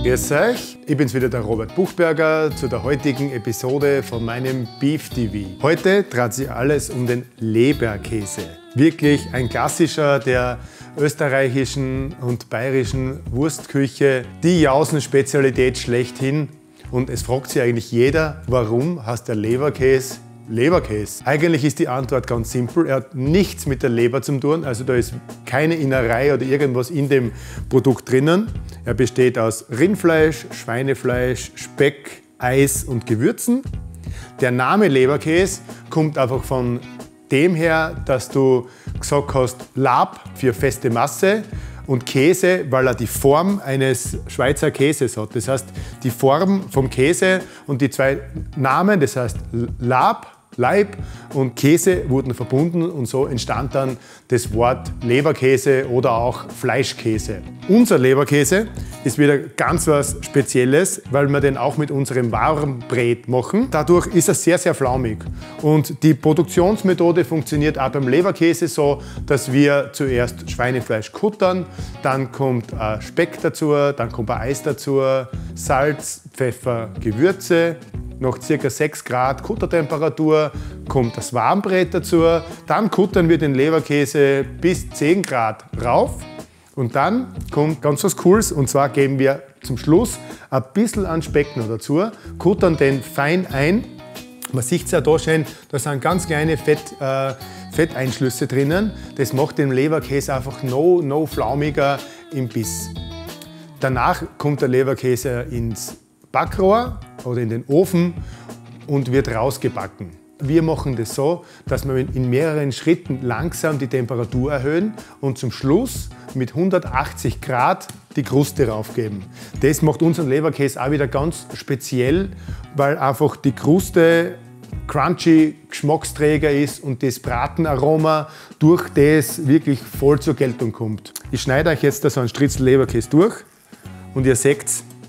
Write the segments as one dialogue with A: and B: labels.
A: Grüß euch, ich bin's wieder, der Robert Buchberger, zu der heutigen Episode von meinem Beef TV. Heute dreht sich alles um den Leberkäse. Wirklich ein klassischer der österreichischen und bayerischen Wurstküche, die Jausen-Spezialität schlechthin. Und es fragt sich eigentlich jeder, warum heißt der Leberkäse Leberkäse? Eigentlich ist die Antwort ganz simpel. Er hat nichts mit der Leber zu tun, also da ist keine Innerei oder irgendwas in dem Produkt drinnen. Er besteht aus Rindfleisch, Schweinefleisch, Speck, Eis und Gewürzen. Der Name Leberkäse kommt einfach von dem her, dass du gesagt hast, Lab für feste Masse und Käse, weil er die Form eines Schweizer Käses hat. Das heißt, die Form vom Käse und die zwei Namen, das heißt Lab, Leib und Käse, wurden verbunden und so entstand dann das Wort Leberkäse oder auch Fleischkäse. Unser Leberkäse ist wieder ganz was Spezielles, weil wir den auch mit unserem Warmbrät machen. Dadurch ist er sehr, sehr flaumig. Und die Produktionsmethode funktioniert auch beim Leberkäse so, dass wir zuerst Schweinefleisch kuttern, dann kommt Speck dazu, dann kommt Eis dazu, Salz, Pfeffer, Gewürze. Nach ca. 6 Grad Kuttertemperatur kommt das Warmbrät dazu. Dann kuttern wir den Leberkäse bis 10 Grad rauf. Und dann kommt ganz was Cooles, und zwar geben wir zum Schluss ein bisschen an Speck noch dazu, kuttern den fein ein. Man sieht es ja da schön, da sind ganz kleine Fetteinschlüsse drinnen. Das macht den Leberkäse einfach noch flaumiger im Biss. Danach kommt der Leberkäse ins Backrohr oder in den Ofen und wird rausgebacken. Wir machen das so, dass wir in mehreren Schritten langsam die Temperatur erhöhen und zum Schluss mit 180 Grad die Kruste raufgeben. Das macht unseren Leberkäse auch wieder ganz speziell, weil einfach die Kruste crunchy Geschmacksträger ist und das Bratenaroma durch das wirklich voll zur Geltung kommt. Ich schneide euch jetzt da so einen Stritzel Leberkäse durch und ihr seht,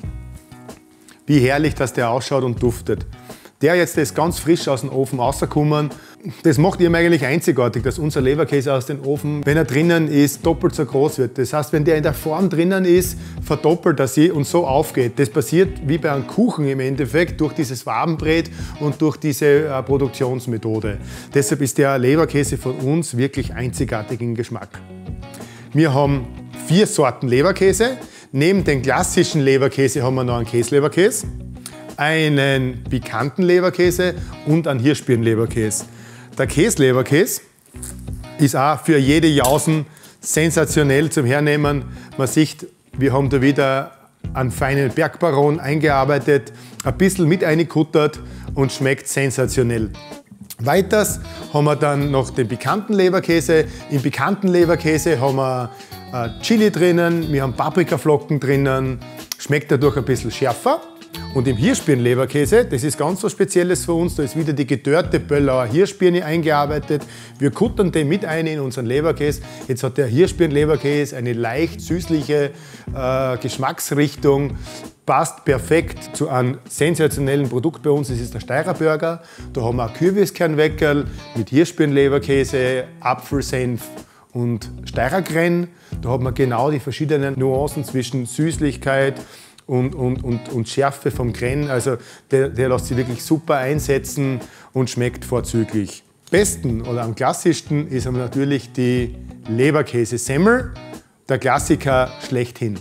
A: wie herrlich dass der ausschaut und duftet. Der jetzt ist ganz frisch aus dem Ofen rausgekommen. Das macht ihm eigentlich einzigartig, dass unser Leberkäse aus dem Ofen, wenn er drinnen ist, doppelt so groß wird. Das heißt, wenn der in der Form drinnen ist, verdoppelt er sich und so aufgeht. Das passiert wie bei einem Kuchen im Endeffekt durch dieses Warmbrät und durch diese Produktionsmethode. Deshalb ist der Leberkäse von uns wirklich einzigartig im Geschmack. Wir haben 4 Sorten Leberkäse. Neben dem klassischen Leberkäse haben wir noch einen Käseleberkäse, einen pikanten Leberkäse und einen Hirschbirnenleberkäse. Der Käseleberkäse ist auch für jede Jausen sensationell zum Hernehmen. Man sieht, wir haben da wieder einen feinen Bergbaron eingearbeitet, ein bisschen mit eingekuttert und schmeckt sensationell. Weiters haben wir dann noch den pikanten Leberkäse. Im pikanten Leberkäse haben wir Chili drinnen, wir haben Paprikaflocken drinnen, schmeckt dadurch ein bisschen schärfer. Und im Hirschbirnenleberkäse, das ist ganz was Spezielles für uns, da ist wieder die gedörrte Böllauer Hirschbirne eingearbeitet. Wir kuttern den mit ein in unseren Leberkäse. Jetzt hat der Hirschbirnenleberkäse eine leicht süßliche Geschmacksrichtung. Passt perfekt zu einem sensationellen Produkt bei uns, das ist der Steirer Burger. Da haben wir Kürbiskernweckerl mit Hirschbirnenleberkäse, Apfelsenf und Steirergrenn. Da hat man genau die verschiedenen Nuancen zwischen Süßlichkeit und Schärfe vom Grenn. Also der lässt sich wirklich super einsetzen und schmeckt vorzüglich. Besten oder am klassischsten ist aber natürlich die Leberkäse-Semmel, der Klassiker schlechthin.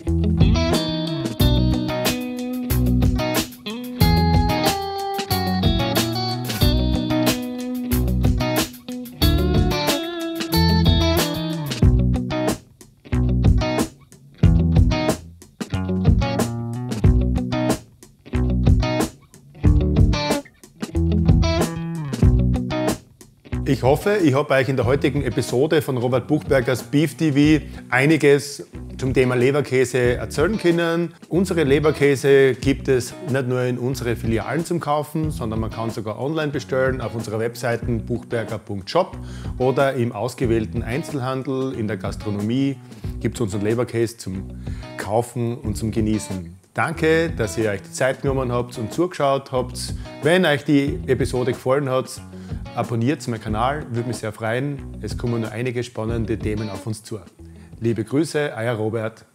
A: Ich hoffe, ich habe euch in der heutigen Episode von Robert Buchbergers Beef TV einiges zum Thema Leberkäse erzählen können. Unsere Leberkäse gibt es nicht nur in unseren Filialen zum Kaufen, sondern man kann sogar online bestellen auf unserer Webseite buchberger.shop oder im ausgewählten Einzelhandel, in der Gastronomie gibt es unseren Leberkäse zum Kaufen und zum Genießen. Danke, dass ihr euch die Zeit genommen habt und zugeschaut habt. Wenn euch die Episode gefallen hat, abonniert meinen Kanal, würde mich sehr freuen. Es kommen noch einige spannende Themen auf uns zu. Liebe Grüße, euer Robert.